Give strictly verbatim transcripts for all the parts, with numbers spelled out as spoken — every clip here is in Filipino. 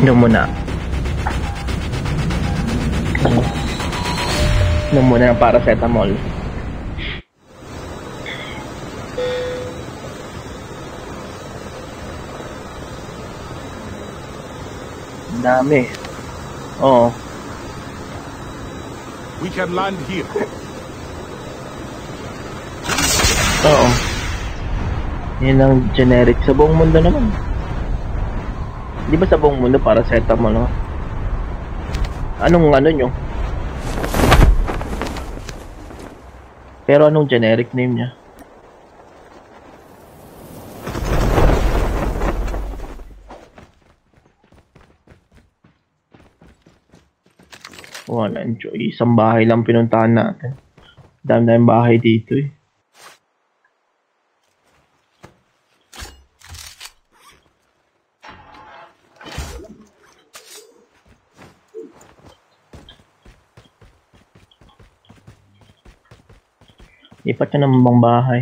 Inom muna. Inom muna ng paracetamol. Ang dami. Oo. We can land here. Oo. Yan ang generic sa buong mundo naman. Di ba sa buong mundo paracetamol, no? Anong ano nyo? Pero anong generic name niya? Wala, enjoy. Isang bahay lang pinuntahan natin. Dami na yung bahay dito eh. Ipat ka naman bang bahay?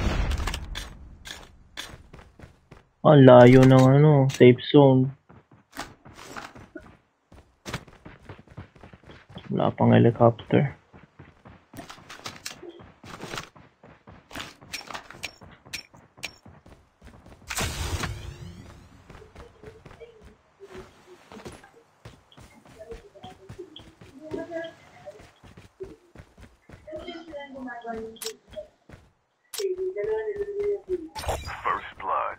Ang layo ng ano, safe zone. Wala pang helicopter. First blood.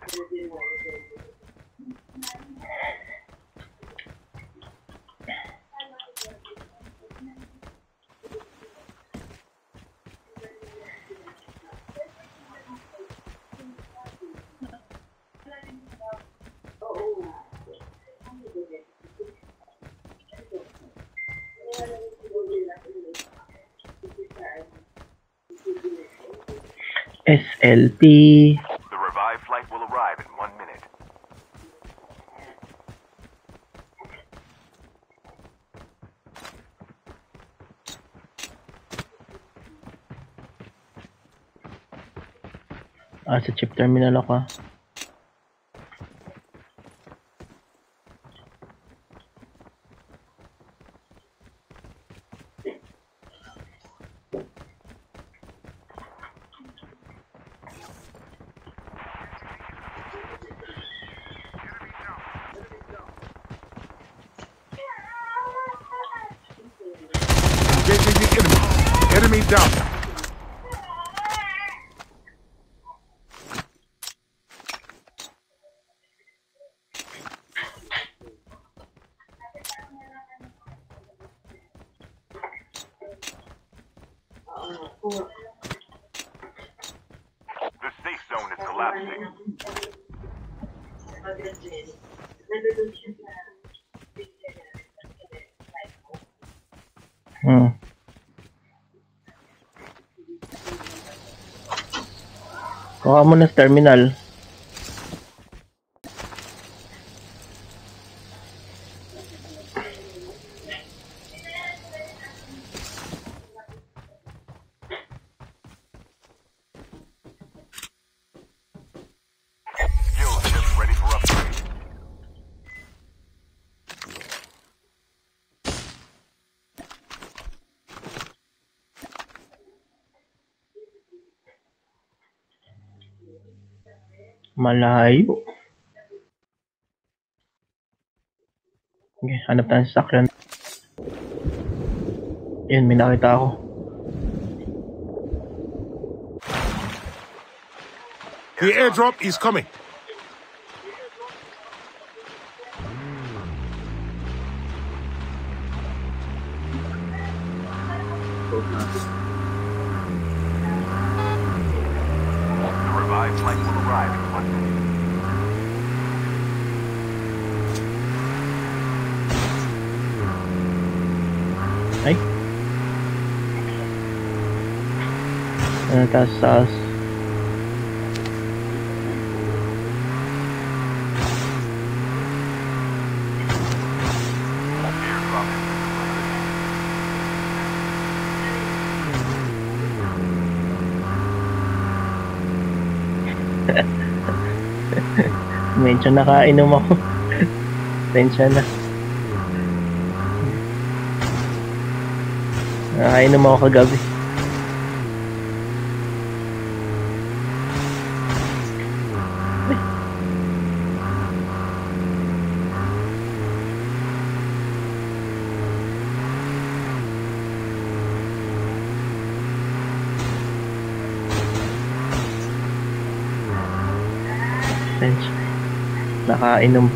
S L T. The revived flight will arrive in one minute. Ah, sa chip terminal ako. Engaging the enemy. Enemy down. The safe zone is collapsing. Hmm. Kuha mo na sa terminal. Skill chips ready for upgrade. Malayo. Okay, hanap tayo sa sakyan. Yun, may nakita ako. The airdrop is coming. The revived flight will arrive in one minute. Ay. Ano taas taas? Medyo nakainom ako. Pasensya na. Nakainom ako kagabi. Pasensya. Nakainom.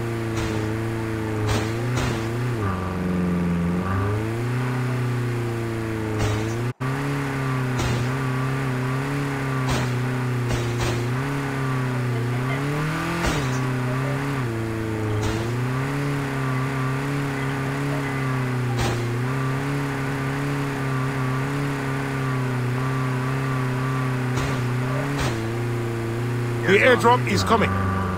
The airdrop is coming.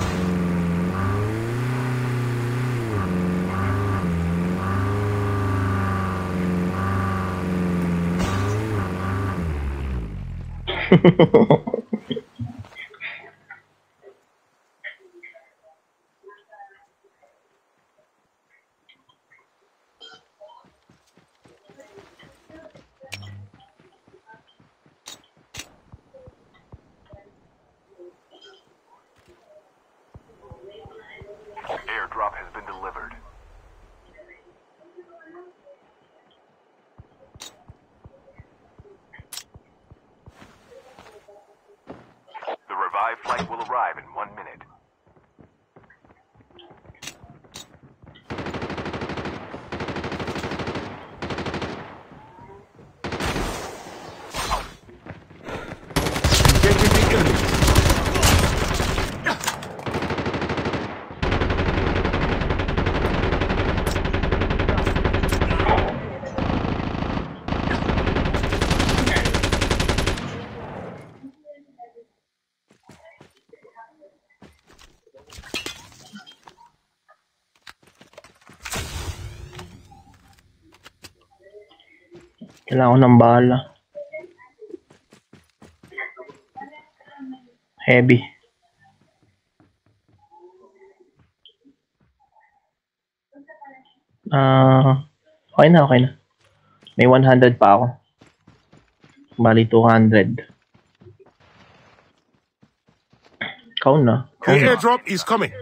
Airdrop has been delivered. The revived flight will arrive in one minute. Engaging the enemy. Kailangan ko ng bala. Heavy. Ah, uh, okay na, okay na. May one hundred pa ako. Bali two hundred. Ikaw na. Ikaw The na. airdrop is coming.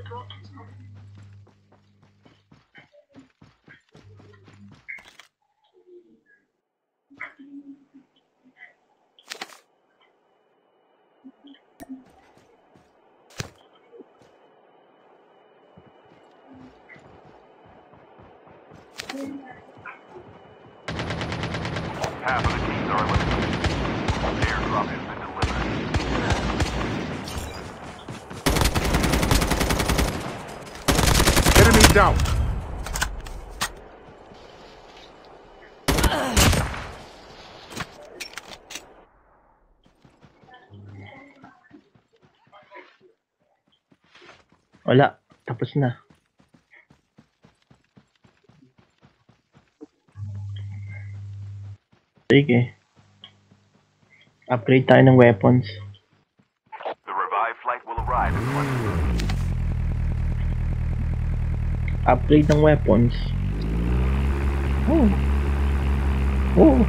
Half of the teams are eliminated. The airdrop has been delivered. Enemy down. Wala. Tapos na. Sige. Upgrade tayo ng weapons. The revived flight will arrive in one minute. Upgrade ng weapons. Oh. Oh.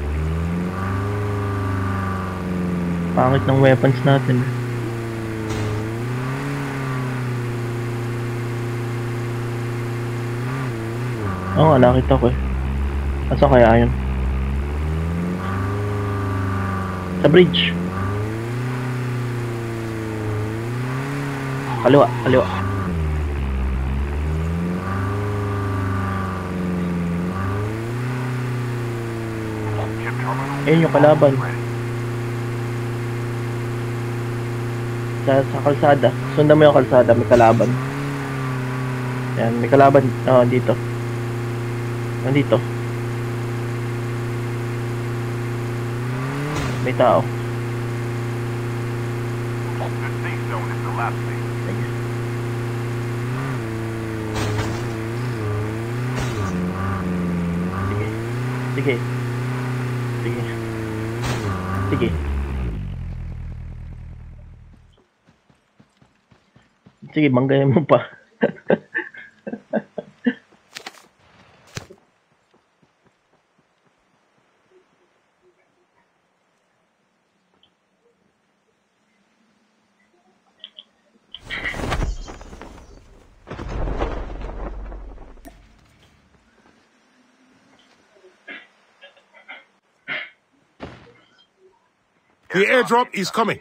Pangit ng weapons natin. Oo nga, nakita ko eh. Asa kaya yun? Sa bridge. Kaliwa, kaliwa. Ayun yung kalaban. Sa, sa kalsada. Sundan mo yung kalsada, may kalaban. Yan, may kalaban. Oh, dito. Nandito. May tao. The safe zone is collapsing. Sige. Sige. Sige. Sige. Sige, banggayan mo pa. The airdrop is coming.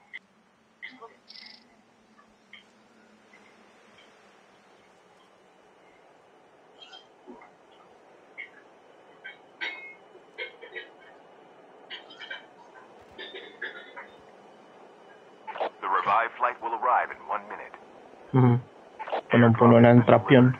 The revived flight will arrive in one minute. Hmm. Punong-puno ng trap yun.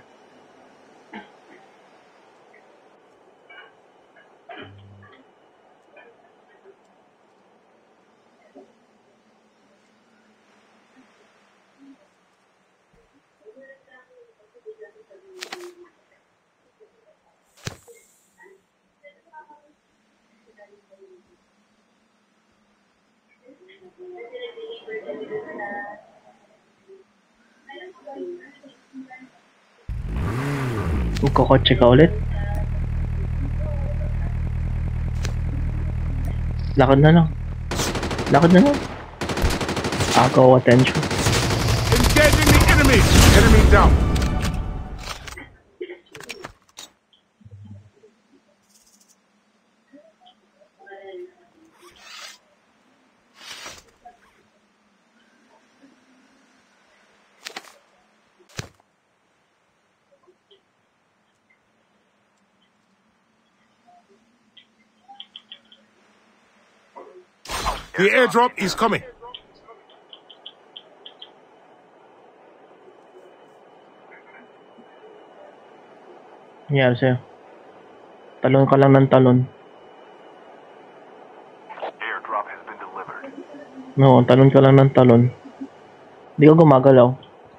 Magkakotse ka ulit. Lakad na lang. Lakad na lang. Agaw attention. Engaging the enemy. Enemy down. The airdrop is coming. Nangyari sa'yo. Talon ka lang ng talon. Airdrop has been delivered. No, talon ka lang ng talon. Hindi ka gumagalaw.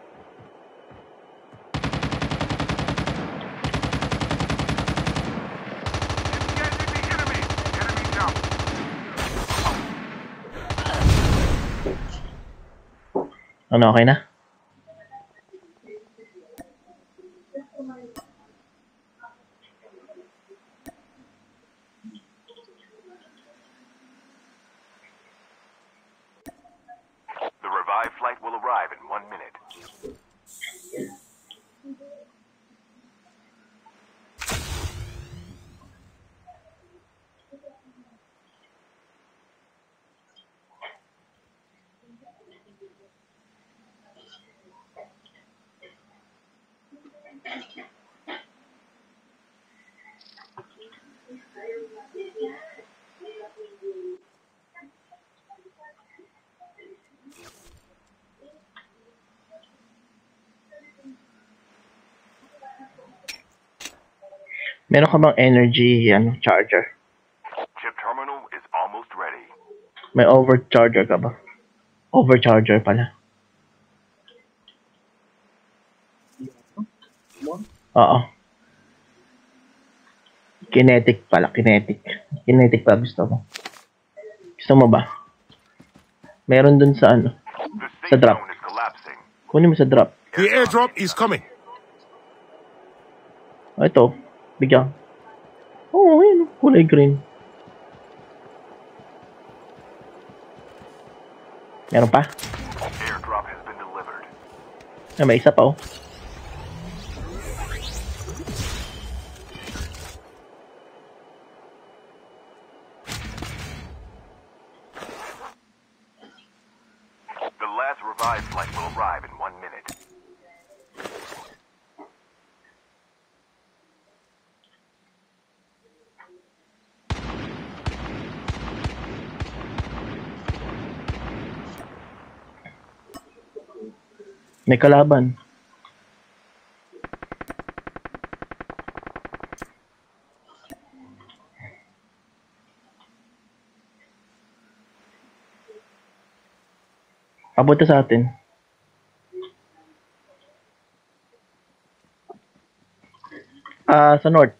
Ano, okay na? The revived flight will arrive in one minute. Meron ka bang energy ano, charger? Chip terminal is almost ready. May overcharger ka ba? Overcharger pala. Oo. Kinetic pala, kinetic. Kinetic pa gusto mo. Gusto mo ba? Meron dun sa ano? The Sa safe drop. zone is collapsing. Kunin mo sa drop. The airdrop is coming. O, ito. Bigyan. Oo, oh, yun. Kulay green. Meron pa? Airdrop has been delivered. Ah, may isa pa, oh. The last revived flight will arrive in one minute. May kalaban. Papunta sa atin. Ah, sa north.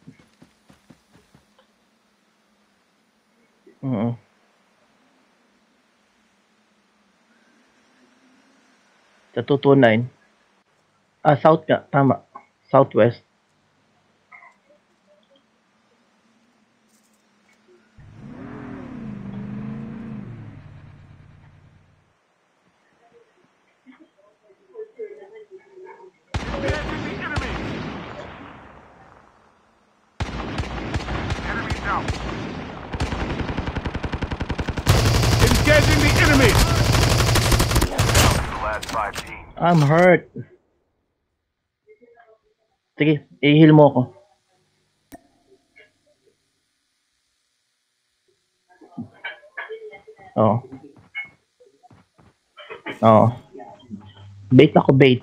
Oo. Sa two two nine. Ah, south nga. Tama. Southwest. Engaging Engaging the enemy. The last five teams. I'm hurt. Sige, i-heal mo ako. Oo. Oo. Bait ako, bait.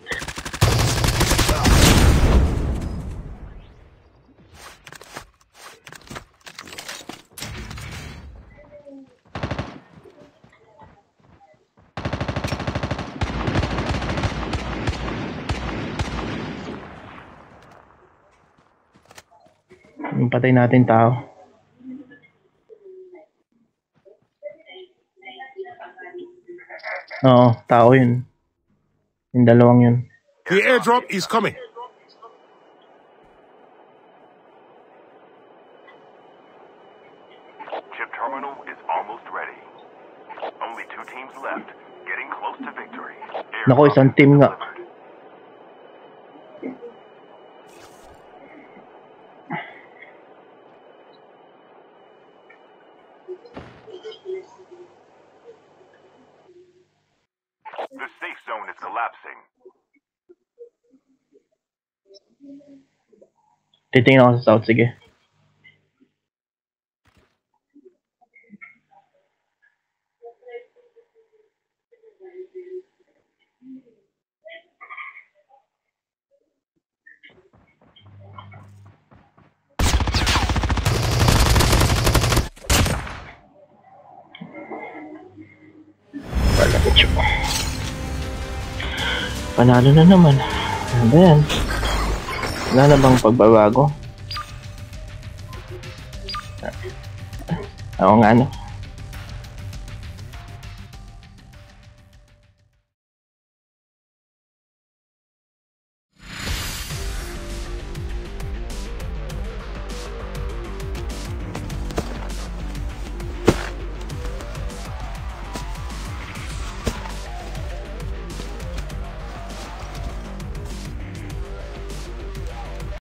Yung patay natin tao. Oo, tao yun. Yung dalawang yun. The airdrop is coming. Chip terminal is almost ready. Only two teams left. Getting close to victory. Nako, isang team nga. The safe zone is collapsing. Titingin ako sa south, sige. Panalo na naman. Ano ba yan? Wala na bang pagbabago? Oo nga, no?